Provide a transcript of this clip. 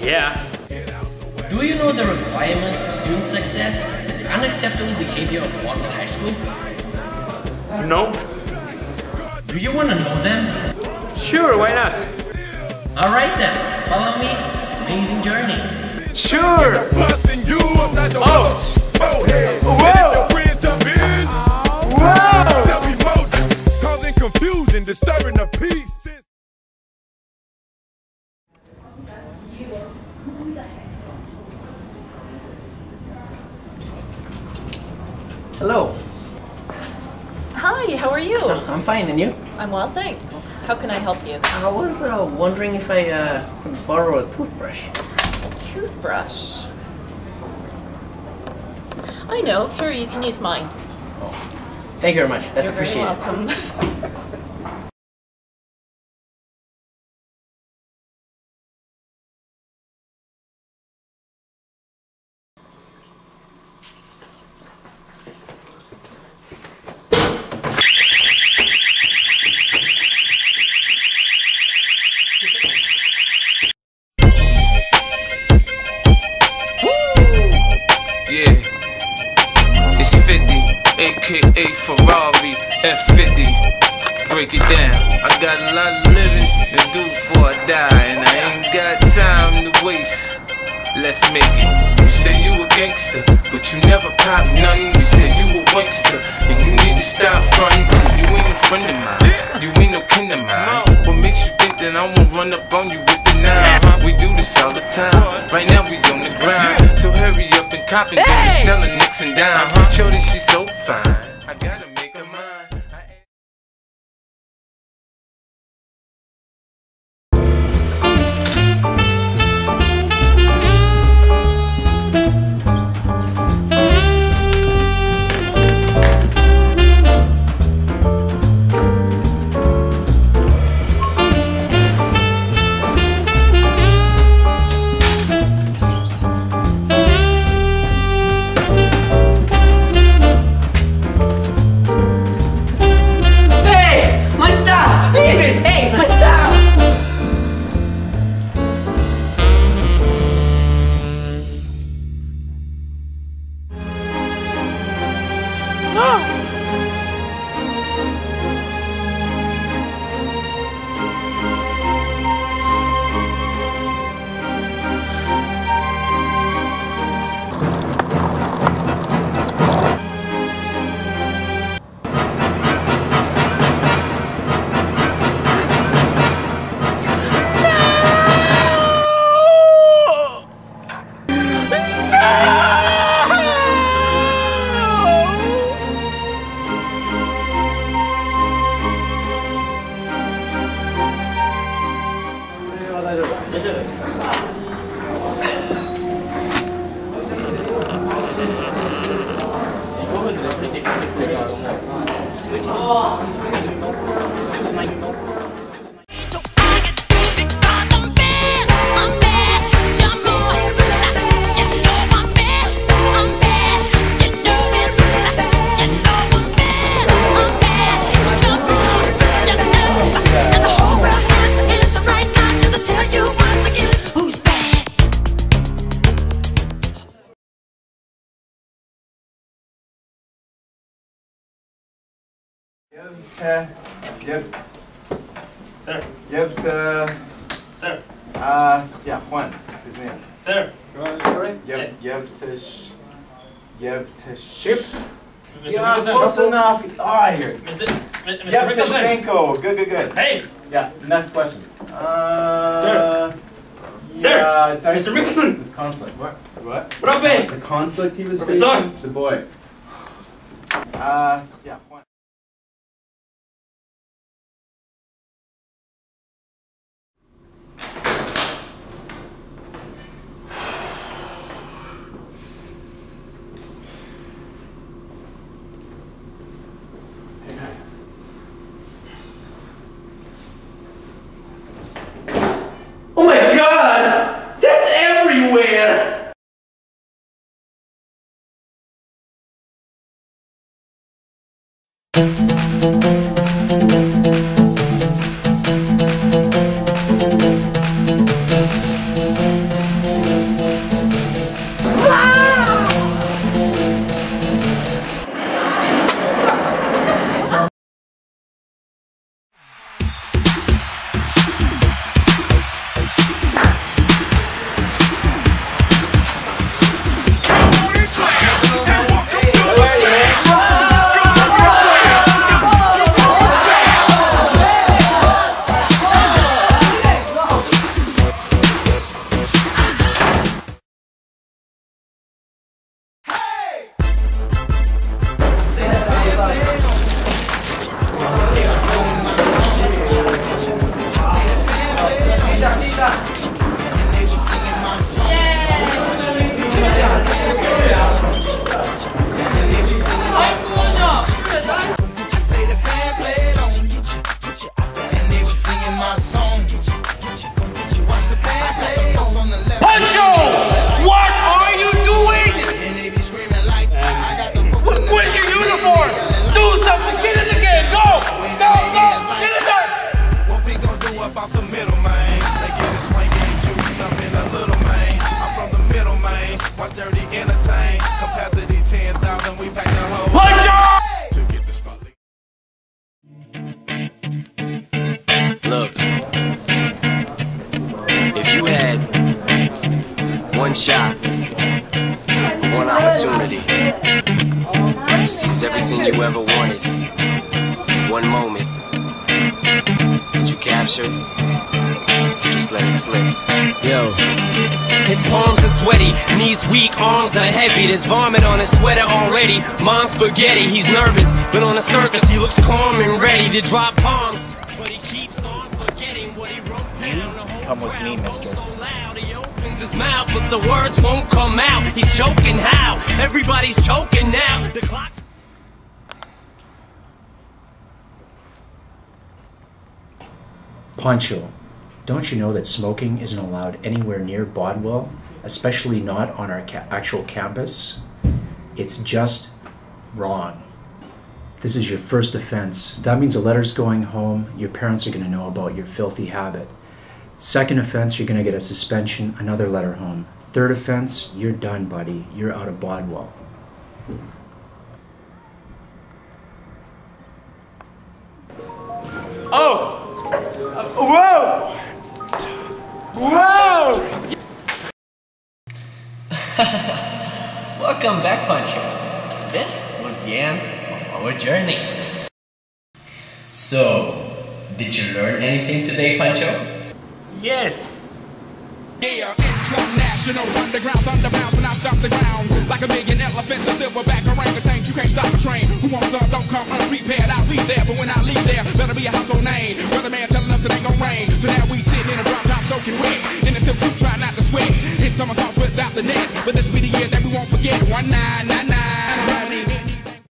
Yeah. Do you know the requirements for student success and the unacceptable behavior of Bodwell High School? No? Do you want to know them? Sure, why not? Alright then, follow me on this amazing journey. Sure! Oh! Causing confusion, disturbing the peace. Hello. Hi, how are you? I'm fine, and you? I'm well, thanks. How can I help you? I was wondering if I could borrow a toothbrush. A toothbrush? I know. Here, you can use mine. Thank you very much. That's You're very appreciated. welcome. Yeah, it's 50, aka Ferrari F50. Break it down. I got a lot of living to do before I die, and I ain't got time to waste. Let's make it. You say you a gangster, but you never pop nothing. You say you a wankster, and you need to stop fronting. You ain't a friend of mine, you ain't no kin of mine. What makes you think that I won't run up on you with the nine? We do this all the time. Right now we on the grind, so hurry up and cop and go to selling nicks and dimes. Shorty, she's so fine, I gotta make her mine. Sir. Yeah, Juan, his name. Sir. You want to right? Yevtushif. Yeah, close enough. All right, here. Mr. Yevtushenko. Good. Hey. Yeah, next question. Sir. Yeah, Mr. Rickleson. This conflict. What? Profe. The conflict he was Professor. facing? The boy. Yeah, Juan. one shot, one opportunity to seize everything you ever wanted. One moment that you captured, just let it slip. Yo. His palms are sweaty, knees weak, arms are heavy. There's vomit on his sweater already. Mom's spaghetti, he's nervous, but on the surface he looks calm and ready to drop bombs. But he keeps on forgetting what he wrote down. Come with me, mister. He opens his mouth, but the words won't come out. He's choking how? Everybody's choking now. The clock's... Pancho, don't you know that smoking isn't allowed anywhere near Bodwell, especially not on our actual campus? It's just wrong. This is your first offense. That means a letter's going home. Your parents are going to know about your filthy habit. Second offense, you're going to get a suspension, another letter home. Third offense, you're done, buddy. You're out of Bodwell. Oh! Whoa! Whoa! Welcome back, Pancho. This was the end of our journey. So, did you learn anything today, Pancho? Yes. Yeah, it's one national underground thunderbounds when I stop the ground. Like a million elephants, a silverback orangutan. You can't stop a train. Who wants some? Don't come unprepared. I'll be there, but when I leave there, better be a house